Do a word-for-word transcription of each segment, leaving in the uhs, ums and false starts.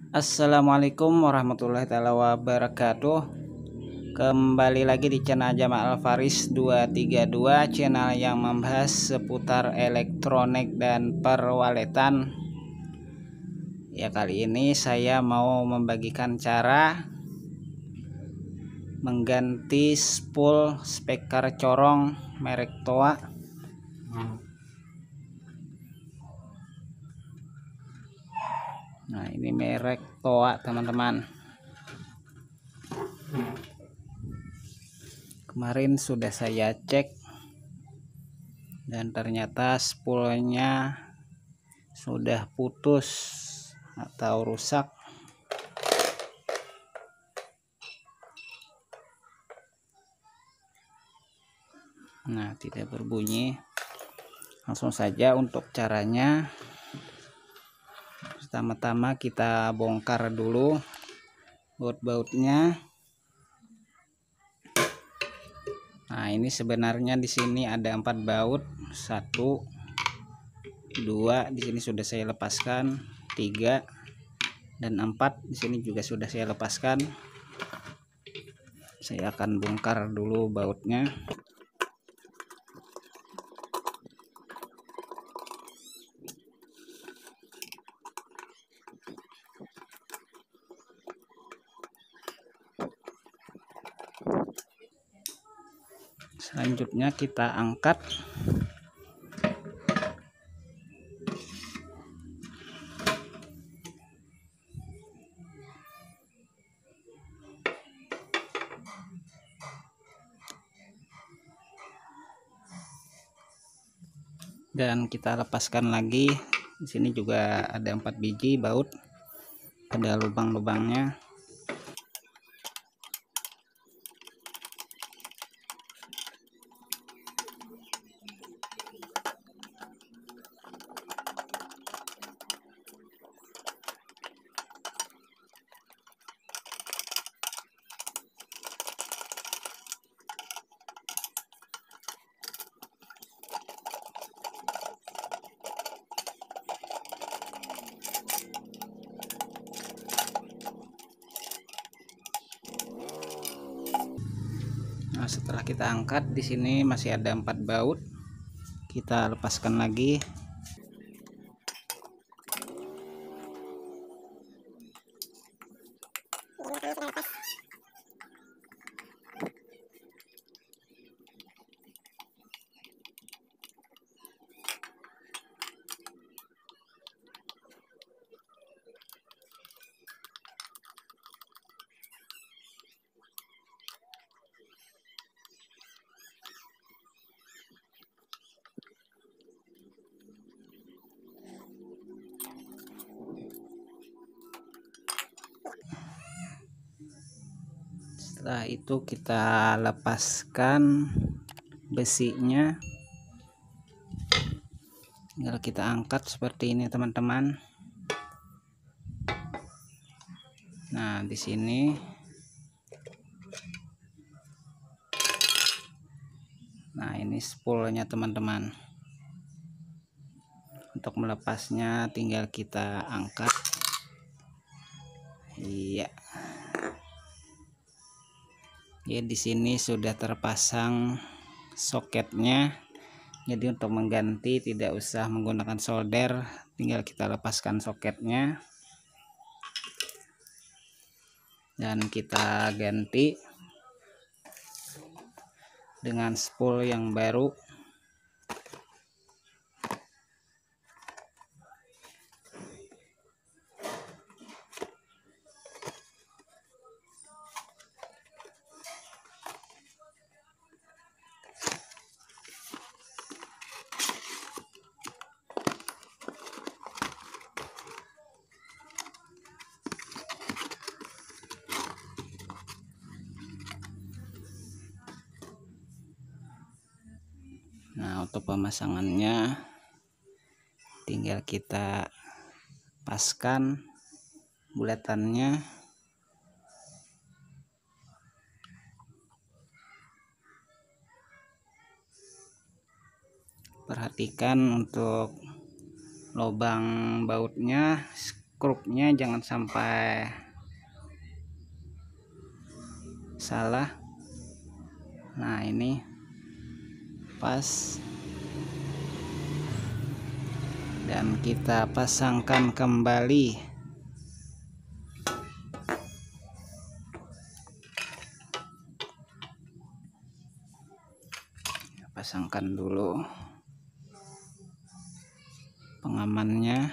Assalamualaikum warahmatullahi taala wabarakatuh. Kembali lagi di channel Jamal Alfaris dua tiga dua, channel yang membahas seputar elektronik dan perwaletan. Ya, kali ini saya mau membagikan cara mengganti spool speaker corong merek Toa. Nah, ini merek Toa, teman-teman. Kemarin sudah saya cek dan ternyata spoolnya sudah putus atau rusak. Nah, tidak berbunyi. Langsung saja untuk caranya. Pertama-tama kita bongkar dulu baut-bautnya. Nah, ini sebenarnya di sini ada empat baut. Satu, dua, di sini sudah saya lepaskan. Tiga dan empat, di sini juga sudah saya lepaskan. Saya akan bongkar dulu bautnya. Selanjutnya kita angkat. Dan kita lepaskan lagi. Di sini juga ada empat biji baut, ada lubang-lubangnya. Nah, setelah kita angkat, di sini masih ada empat baut. Kita lepaskan lagi. Setelah itu kita lepaskan besinya. Tinggal kita angkat seperti ini, teman-teman. Nah, di sini. Nah, ini spoolnya, teman-teman. Untuk melepasnya tinggal kita angkat. Iya. Ya, di sini sudah terpasang soketnya. Jadi untuk mengganti tidak usah menggunakan solder, tinggal kita lepaskan soketnya dan kita ganti dengan spool yang baru. Nah, untuk pemasangannya tinggal kita paskan bulatannya. Perhatikan untuk lubang bautnya skrupnya jangan sampai salah. Nah, ini pas, dan kita pasangkan kembali. Pasangkan dulu pengamannya.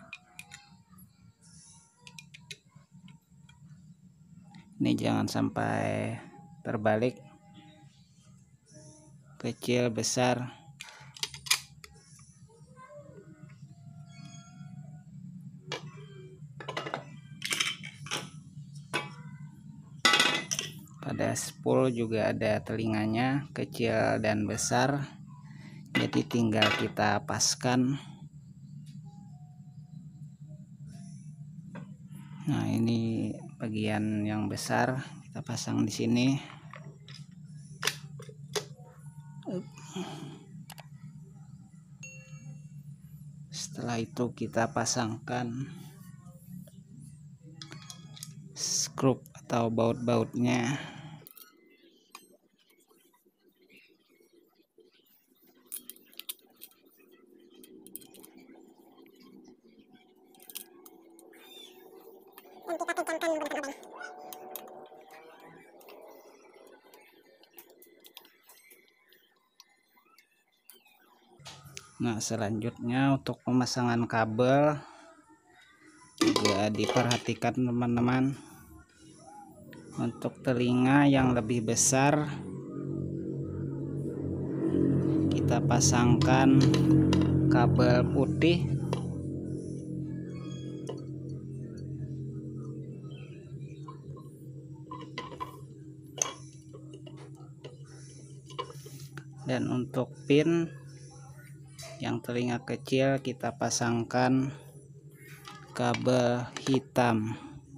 Ini jangan sampai terbalik, kecil besar. Pada spool juga ada telinganya, kecil dan besar, jadi tinggal kita paskan. Nah, ini bagian yang besar kita pasang di sini. Setelah itu kita pasangkan skrup atau baut-bautnya. Nah, selanjutnya untuk pemasangan kabel juga diperhatikan teman-teman. Untuk telinga yang lebih besar kita pasangkan kabel putih. Dan untuk pin yang telinga kecil kita pasangkan kabel hitam.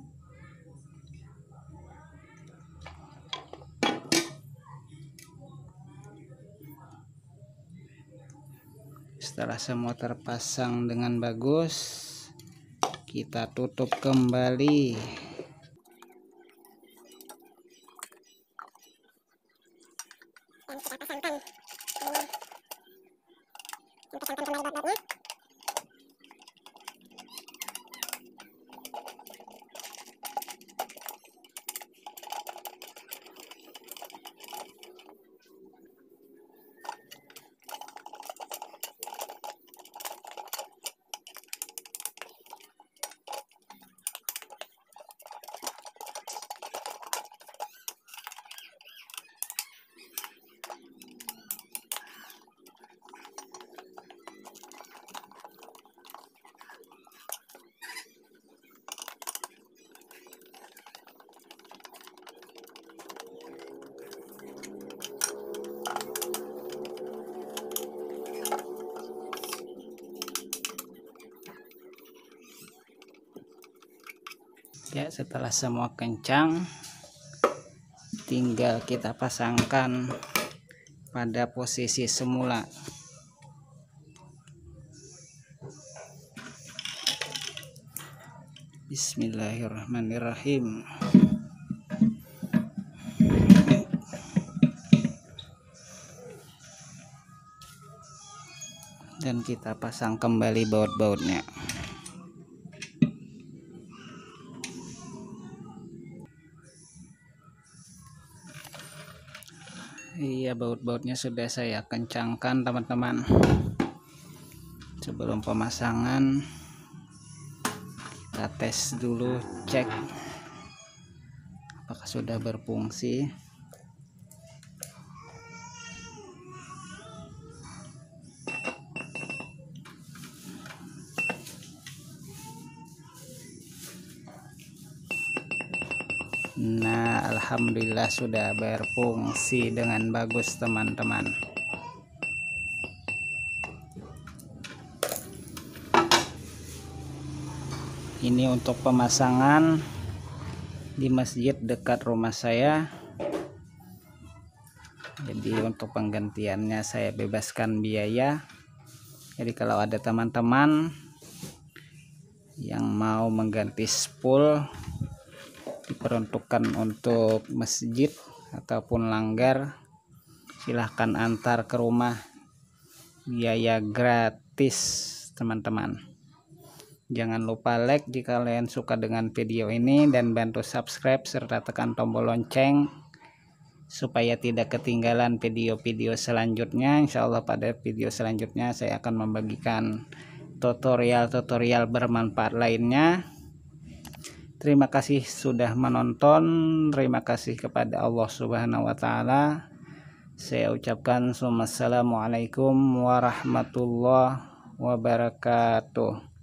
Setelah semua terpasang dengan bagus, kita tutup kembali. Dan kita pasangkan kita pasangkan kembali baut-bautnya. Ya, setelah semua kencang, tinggal kita pasangkan pada posisi semula. Bismillahirrahmanirrahim. Dan kita pasang kembali baut-bautnya. Iya, baut-bautnya sudah saya kencangkan teman-teman. Sebelum pemasangan kita tes dulu, cek apakah sudah berfungsi. Nah, alhamdulillah sudah berfungsi dengan bagus teman-teman. Ini untuk pemasangan di masjid dekat rumah saya. Jadi untuk penggantiannya saya bebaskan biaya. Jadi kalau ada teman-teman yang mau mengganti spool diperuntukkan untuk masjid ataupun langgar, silahkan antar ke rumah, biaya gratis teman-teman. Jangan lupa like jika kalian suka dengan video ini dan bantu subscribe serta tekan tombol lonceng supaya tidak ketinggalan video-video selanjutnya. Insya Allah pada video selanjutnya saya akan membagikan tutorial-tutorial bermanfaat lainnya. Terima kasih sudah menonton. Terima kasih kepada Allah Subhanahu wa taala. Saya ucapkan assalamualaikum warahmatullahi wabarakatuh.